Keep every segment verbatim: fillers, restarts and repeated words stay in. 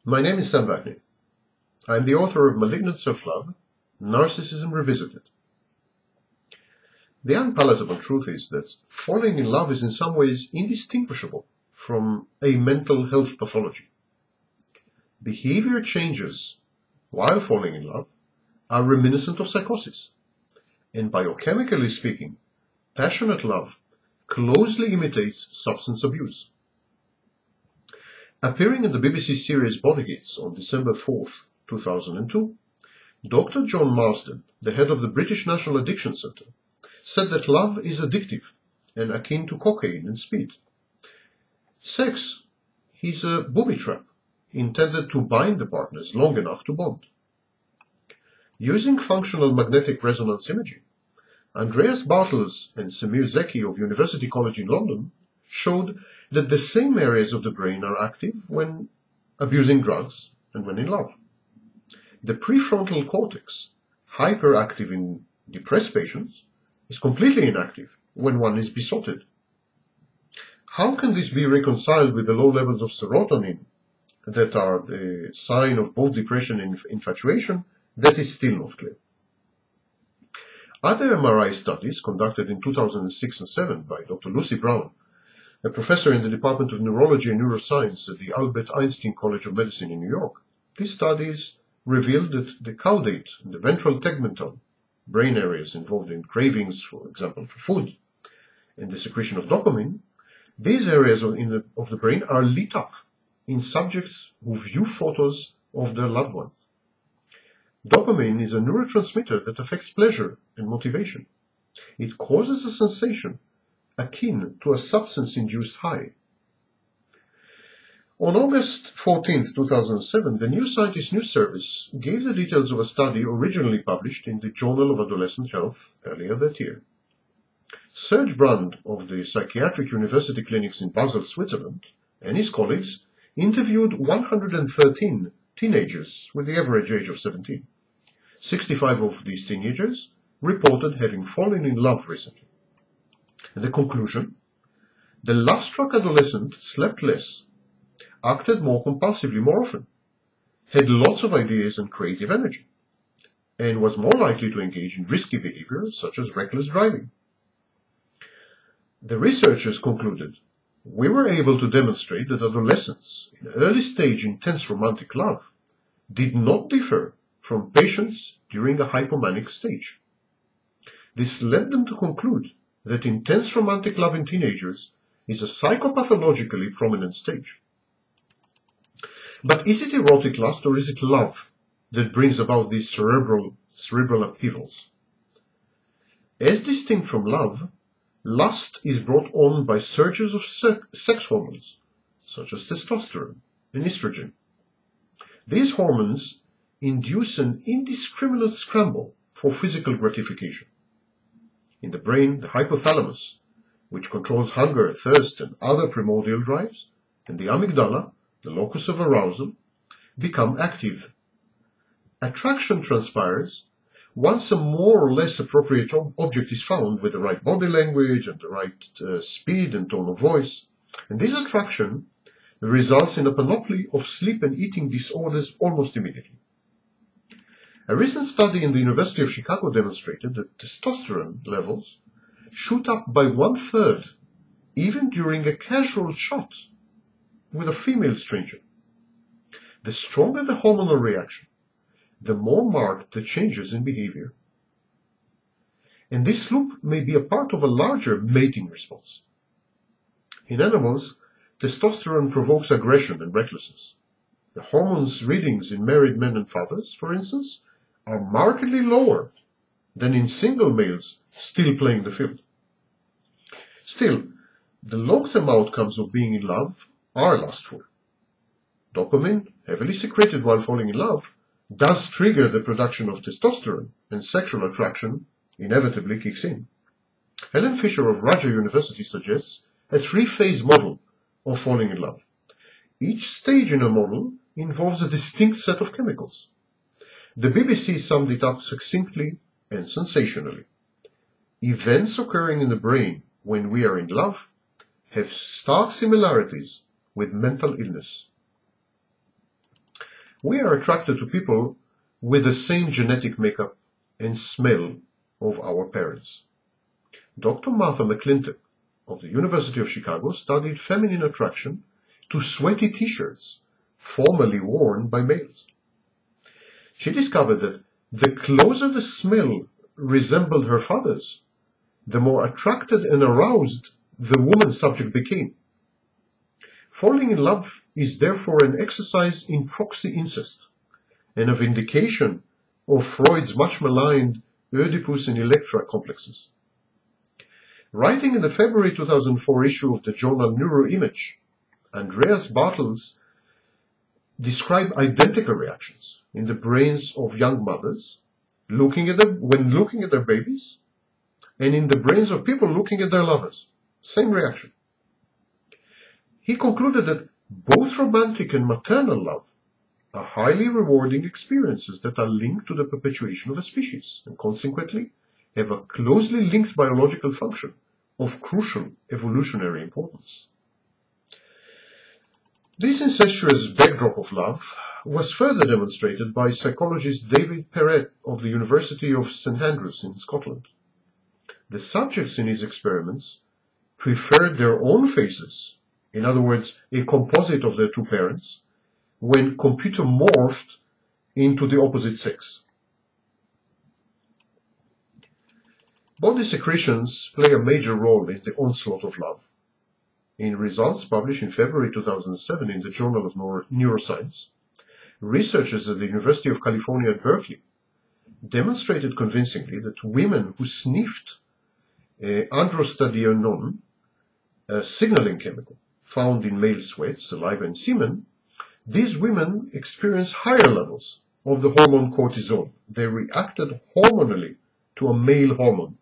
My name is Sam Wagner. I am the author of Malignant Self-Love, Narcissism Revisited. The unpalatable truth is that falling in love is in some ways indistinguishable from a mental health pathology. Behavior changes while falling in love are reminiscent of psychosis, and biochemically speaking, passionate love closely imitates substance abuse. Appearing in the B B C series Body Hits on December fourth, two thousand two, Doctor John Marsden, the head of the British National Addiction Centre, said that love is addictive and akin to cocaine and speed. Sex is a booby trap intended to bind the partners long enough to bond. Using functional magnetic resonance imaging, Andreas Bartels and Semir Zeki of University College in London showed that the same areas of the brain are active when abusing drugs and when in love. The prefrontal cortex, hyperactive in depressed patients, is completely inactive when one is besotted. How can this be reconciled with the low levels of serotonin that are the sign of both depression and infatuation? That is still not clear. Other M R I studies conducted in two thousand six and seven by Doctor Lucy Brown, a professor in the Department of Neurology and Neuroscience at the Albert Einstein College of Medicine in New York, these studies revealed that the caudate and the ventral tegmental, brain areas involved in cravings, for example, for food, and the secretion of dopamine, these areas of, in the, of the brain are lit up in subjects who view photos of their loved ones. Dopamine is a neurotransmitter that affects pleasure and motivation. It causes a sensation akin to a substance-induced high. On August fourteenth, two thousand seven, the New Scientist News Service gave the details of a study originally published in the Journal of Adolescent Health earlier that year. Serge Brand of the Psychiatric University Clinics in Basel, Switzerland, and his colleagues interviewed one hundred thirteen teenagers with the average age of seventeen. sixty-five of these teenagers reported having fallen in love recently. The conclusion: the love-struck adolescent slept less, acted more compulsively more often, had lots of ideas and creative energy, and was more likely to engage in risky behavior such as reckless driving. The researchers concluded, we were able to demonstrate that adolescents in early-stage intense romantic love did not differ from patients during a hypomanic stage. This led them to conclude that intense romantic love in teenagers is a psychopathologically prominent stage. But is it erotic lust or is it love that brings about these cerebral, cerebral upheavals? As distinct from love, lust is brought on by surges of sex hormones, such as testosterone and estrogen. These hormones induce an indiscriminate scramble for physical gratification. In the brain, the hypothalamus, which controls hunger, thirst, and other primordial drives, and the amygdala, the locus of arousal, become active. Attraction transpires once a more or less appropriate ob object is found with the right body language and the right uh, speed and tone of voice, and this attraction results in a panoply of sleep and eating disorders almost immediately. A recent study in the University of Chicago demonstrated that testosterone levels shoot up by one-third even during a casual shot with a female stranger. The stronger the hormonal reaction, the more marked the changes in behavior. And this loop may be a part of a larger mating response. In animals, testosterone provokes aggression and recklessness. The hormones readings in married men and fathers, for instance, are markedly lower than in single males still playing the field. Still, the long-term outcomes of being in love are lustful. Dopamine, heavily secreted while falling in love, does trigger the production of testosterone, and sexual attraction inevitably kicks in. Helen Fisher of Rutgers University suggests a three-phase model of falling in love. Each stage in a model involves a distinct set of chemicals. The B B C summed it up succinctly and sensationally. Events occurring in the brain when we are in love have stark similarities with mental illness. we are attracted to people with the same genetic makeup and smell of our parents. Doctor Martha McClintock of the University of Chicago studied feminine attraction to sweaty t-shirts formerly worn by males. She discovered that the closer the smell resembled her father's, the more attracted and aroused the woman subject became. Falling in love is therefore an exercise in proxy incest, and a vindication of Freud's much maligned Oedipus and Electra complexes. Writing in the February two thousand four issue of the journal Neuroimage, Andreas Bartels described identical reactions in the brains of young mothers looking at them when looking at their babies, and in the brains of people looking at their lovers. Same reaction. He concluded that both romantic and maternal love are highly rewarding experiences that are linked to the perpetuation of a species, and consequently have a closely linked biological function of crucial evolutionary importance. This incestuous backdrop of love was further demonstrated by psychologist David Perret of the University of Saint Andrews in Scotland. The subjects in his experiments preferred their own faces, in other words, a composite of their two parents, when computer morphed into the opposite sex. Body secretions play a major role in the onslaught of love. In results published in February two thousand seven in the Journal of Neuroscience, researchers at the University of California at Berkeley demonstrated convincingly that women who sniffed uh, androstenedione, a signaling chemical found in male sweat, saliva, and semen, these women experienced higher levels of the hormone cortisol. They reacted hormonally to a male hormone.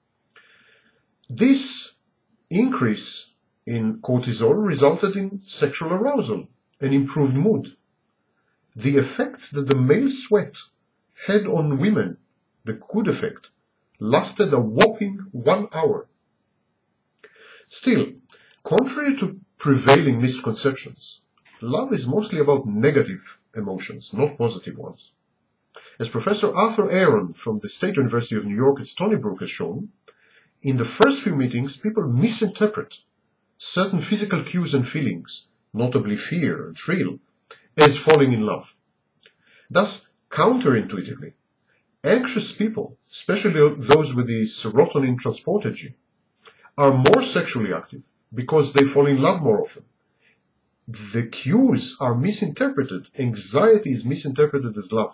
This increase in cortisol resulted in sexual arousal and improved mood. The effect that the male sweat had on women, the good effect, lasted a whopping one hour. Still, contrary to prevailing misconceptions, love is mostly about negative emotions, not positive ones. As Professor Arthur Aaron from the State University of New York at Stony Brook has shown, in the first few meetings, people misinterpret certain physical cues and feelings, notably fear and thrill, as falling in love. Thus, counterintuitively, anxious people, especially those with the serotonin transporter gene, are more sexually active because they fall in love more often. The cues are misinterpreted. Anxiety is misinterpreted as love.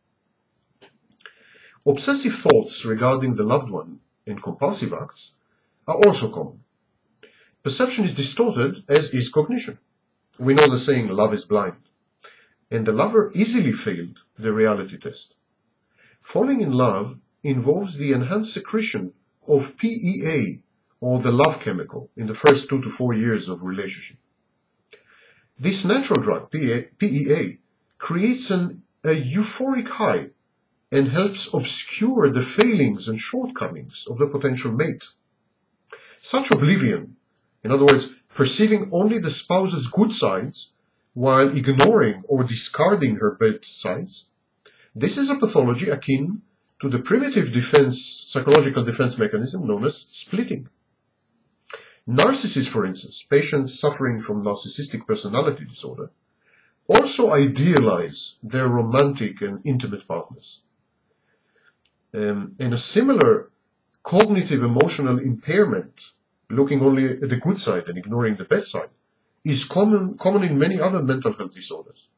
Obsessive thoughts regarding the loved one and compulsive acts are also common. Perception is distorted, as is cognition. We know the saying, love is blind. And the lover easily failed the reality test. Falling in love involves the enhanced secretion of P E A, or the love chemical, in the first two to four years of relationship. This natural drug, P E A, creates an, a euphoric high and helps obscure the failings and shortcomings of the potential mate. Such oblivion, in other words, perceiving only the spouse's good sides while ignoring or discarding her bad sides, this is a pathology akin to the primitive defense, psychological defense mechanism known as splitting. Narcissists, for instance, patients suffering from narcissistic personality disorder, also idealize their romantic and intimate partners. Um, and a similar cognitive emotional impairment, looking only at the good side and ignoring the bad side, is common, common in many other mental health disorders.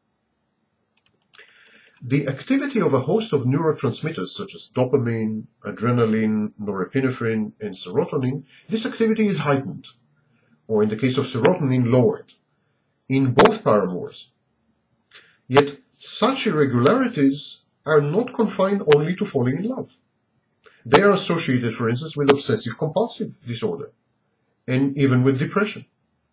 The activity of a host of neurotransmitters such as dopamine, adrenaline, norepinephrine, and serotonin, this activity is heightened, or in the case of serotonin, lowered, in both paramours. Yet such irregularities are not confined only to falling in love. They are associated, for instance, with obsessive-compulsive disorder, and even with depression.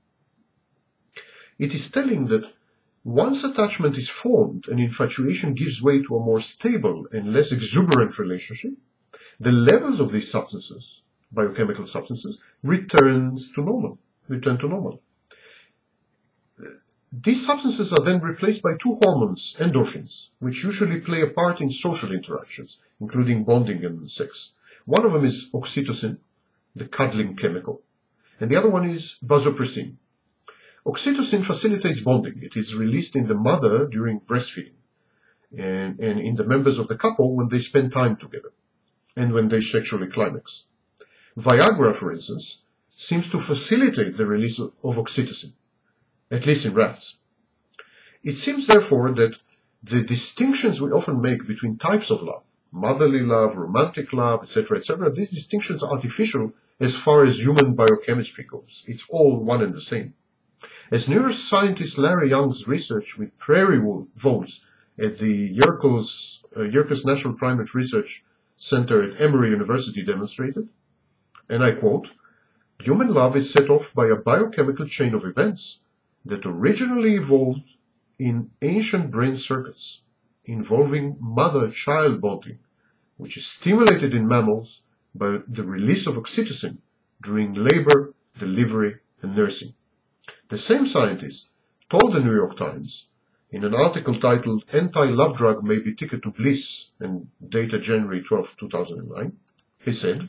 It is telling that once attachment is formed and infatuation gives way to a more stable and less exuberant relationship, the levels of these substances, biochemical substances, returns to normal, return to normal. These substances are then replaced by two hormones, endorphins, which usually play a part in social interactions, including bonding and sex. One of them is oxytocin, the cuddling chemical, and the other one is vasopressin. Oxytocin facilitates bonding. It is released in the mother during breastfeeding and, and in the members of the couple when they spend time together and when they sexually climax. Viagra, for instance, seems to facilitate the release of, of oxytocin, at least in rats. It seems, therefore, that the distinctions we often make between types of love, motherly love, romantic love, et cetera, et cetera, these distinctions are artificial as far as human biochemistry goes. It's all one and the same. As neuroscientist Larry Young's research with prairie voles at the Yerkes, uh, Yerkes National Primate Research Center at Emory University demonstrated, and I quote, "Human love is set off by a biochemical chain of events that originally evolved in ancient brain circuits involving mother-child bonding, which is stimulated in mammals by the release of oxytocin during labor, delivery, and nursing." The same scientist told the New York Times in an article titled "Anti-Love Drug May Be Ticket to Bliss," and dated January twelfth, two thousand nine, he said,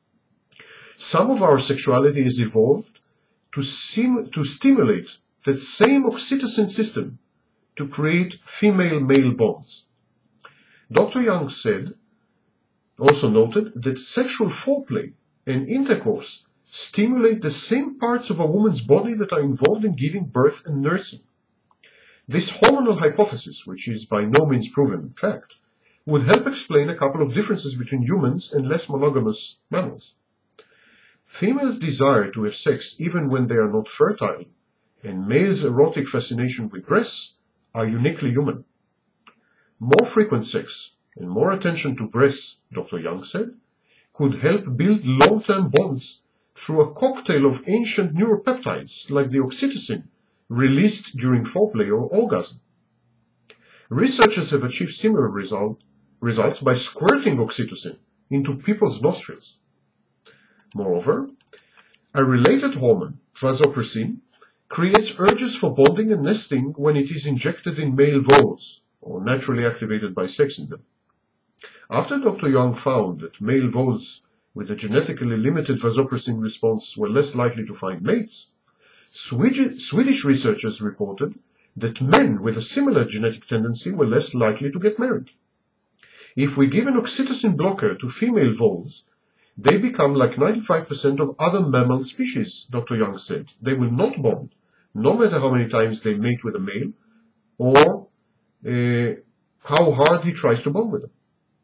"Some of our sexuality has evolved to, sim to stimulate that same oxytocin system to create female-male bonds." Doctor Young said, also noted, that sexual foreplay and intercourse stimulate the same parts of a woman's body that are involved in giving birth and nursing. This hormonal hypothesis, which is by no means proven in fact, would help explain a couple of differences between humans and less monogamous mammals. Females' desire to have sex even when they are not fertile, and males' erotic fascination with breasts are uniquely human. More frequent sex and more attention to breasts, Doctor Young said, could help build long-term bonds through a cocktail of ancient neuropeptides like the oxytocin released during foreplay or orgasm. Researchers have achieved similar result, results by squirting oxytocin into people's nostrils. Moreover, a related hormone, vasopressin, creates urges for bonding and nesting when it is injected in male voles, or naturally activated by sex in them. After Doctor Young found that male voles with a genetically limited vasopressin response were less likely to find mates, Swedish researchers reported that men with a similar genetic tendency were less likely to get married. If we give an oxytocin blocker to female voles, they become like ninety-five percent of other mammal species, Doctor Young said. They will not bond, no matter how many times they mate with a male, or uh, how hard he tries to bond with them.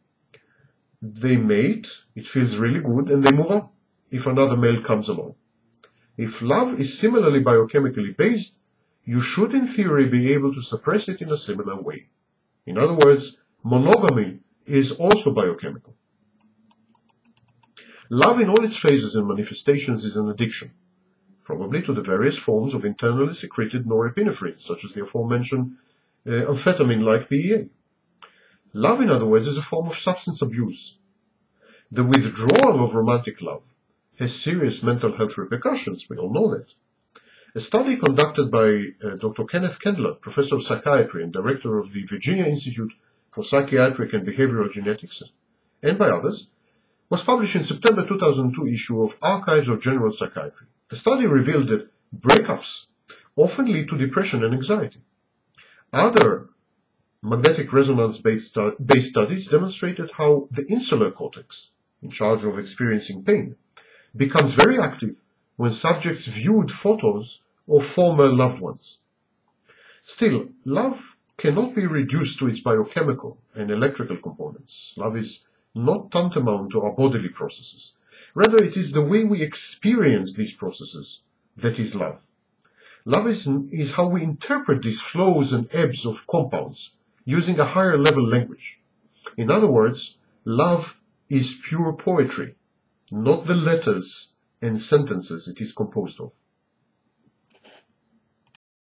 They mate, it feels really good, and they move on if another male comes along. If love is similarly biochemically based, you should in theory be able to suppress it in a similar way. In other words, monogamy is also biochemical. Love in all its phases and manifestations is an addiction, probably to the various forms of internally secreted norepinephrine, such as the aforementioned uh, amphetamine-like P E A. Love, in other words, is a form of substance abuse. The withdrawal of romantic love has serious mental health repercussions. We all know that. A study conducted by uh, Doctor Kenneth Kendler, professor of psychiatry and director of the Virginia Institute for Psychiatric and Behavioral Genetics, and by others, was published in September two thousand two issue of Archives of General Psychiatry. The study revealed that breakups often lead to depression and anxiety. Other magnetic resonance-based based studies demonstrated how the insular cortex, in charge of experiencing pain, becomes very active when subjects viewed photos of former loved ones. Still, love cannot be reduced to its biochemical and electrical components. Love is not tantamount to our bodily processes. Rather, it is the way we experience these processes that is love. Love is, is how we interpret these flows and ebbs of compounds using a higher level language. In other words, love is pure poetry, not the letters and sentences it is composed of.